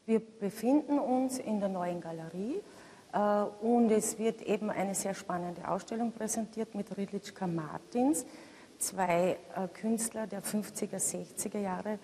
Wir befinden uns in der neuen Galerie und es wird eben eine sehr spannende Ausstellung präsentiert mit Riedlička Martins, zwei Künstler der 50er, 60er Jahre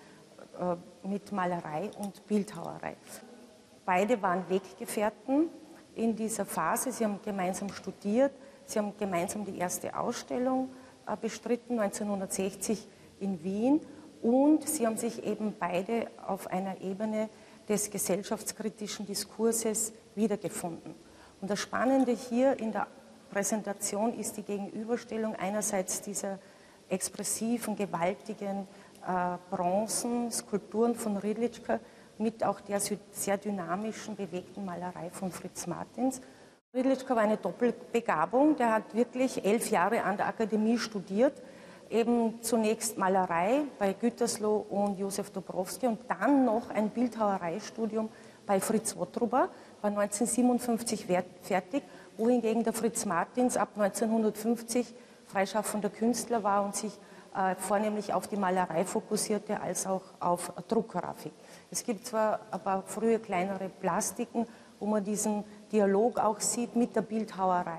mit Malerei und Bildhauerei. Beide waren Weggefährten in dieser Phase, sie haben gemeinsam studiert, sie haben gemeinsam die erste Ausstellung bestritten, 1960 in Wien, und sie haben sich eben beide auf einer Ebene des gesellschaftskritischen Diskurses wiedergefunden. Und das Spannende hier in der Präsentation ist die Gegenüberstellung einerseits dieser expressiven, gewaltigen Bronzen, Skulpturen von Riedlička mit auch der sehr dynamischen, bewegten Malerei von Fritz Martins. Riedlička war eine Doppelbegabung, der hat wirklich 11 Jahre an der Akademie studiert, eben zunächst Malerei bei Gütersloh und Josef Dobrowski und dann noch ein Bildhauereistudium bei Fritz Wotrubber, war 1957 fertig, wohingegen der Fritz Martins ab 1950 freischaffender Künstler war und sich vornehmlich auf die Malerei fokussierte, als auch auf Druckgrafik. Es gibt zwar ein paar frühe kleinere Plastiken, wo man diesen Dialog auch sieht mit der Bildhauerei.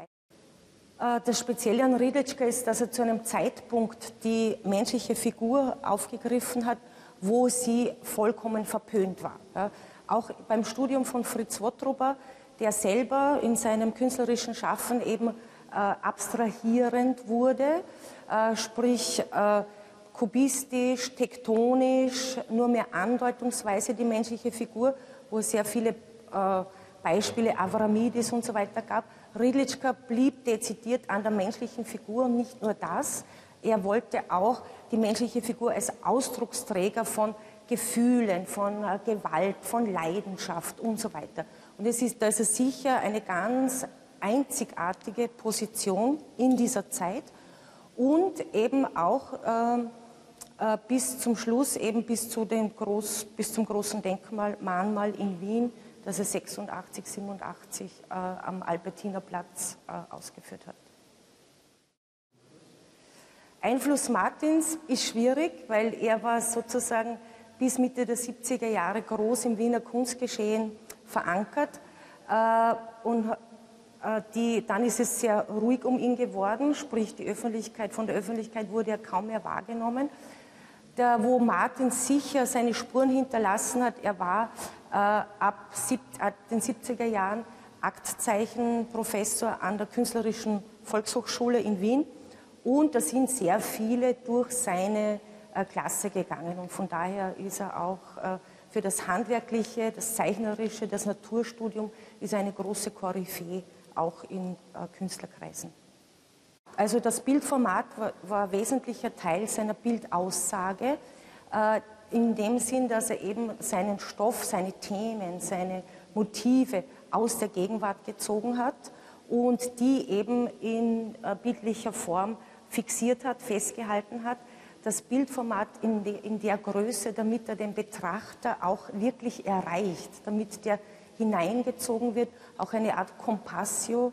Das Spezielle an Riedlička ist, dass er zu einem Zeitpunkt die menschliche Figur aufgegriffen hat, wo sie vollkommen verpönt war. Ja, auch beim Studium von Fritz Wotrubber, der selber in seinem künstlerischen Schaffen eben abstrahierend wurde, sprich kubistisch, tektonisch, nur mehr andeutungsweise die menschliche Figur, wo es sehr viele Beispiele, Avramidis und so weiter gab. Riedlička blieb dezidiert an der menschlichen Figur und nicht nur das, er wollte auch die menschliche Figur als Ausdrucksträger von Gefühlen, von Gewalt, von Leidenschaft und so weiter. Und das ist sicher eine ganz einzigartige Position in dieser Zeit und eben auch bis zum Schluss, eben bis zum großen Denkmalmahnmal in Wien, das er 86, 87 am Albertinerplatz ausgeführt hat. Einfluss Martins ist schwierig, weil er war sozusagen bis Mitte der 70er Jahre groß im Wiener Kunstgeschehen verankert und dann ist es sehr ruhig um ihn geworden, sprich von der Öffentlichkeit wurde er kaum mehr wahrgenommen. Wo Martins sicher seine Spuren hinterlassen hat, er war ab den 70er Jahren Aktzeichenprofessor an der Künstlerischen Volkshochschule in Wien und da sind sehr viele durch seine Klasse gegangen und von daher ist er auch für das Handwerkliche, das Zeichnerische, das Naturstudium ist eine große Koryphäe auch in Künstlerkreisen. Also das Bildformat war wesentlicher Teil seiner Bildaussage, in dem Sinn, dass er eben seinen Stoff, seine Themen, seine Motive aus der Gegenwart gezogen hat und die eben in bildlicher Form fixiert hat, festgehalten hat. Das Bildformat in der Größe, damit er den Betrachter auch wirklich erreicht, damit der hineingezogen wird, auch eine Art Compassio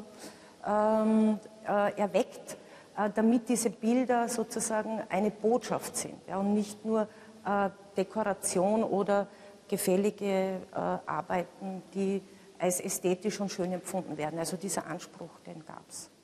erweckt, damit diese Bilder sozusagen eine Botschaft sind, ja, und nicht nur Dekoration oder gefällige Arbeiten, die als ästhetisch und schön empfunden werden. Also dieser Anspruch, den gab es.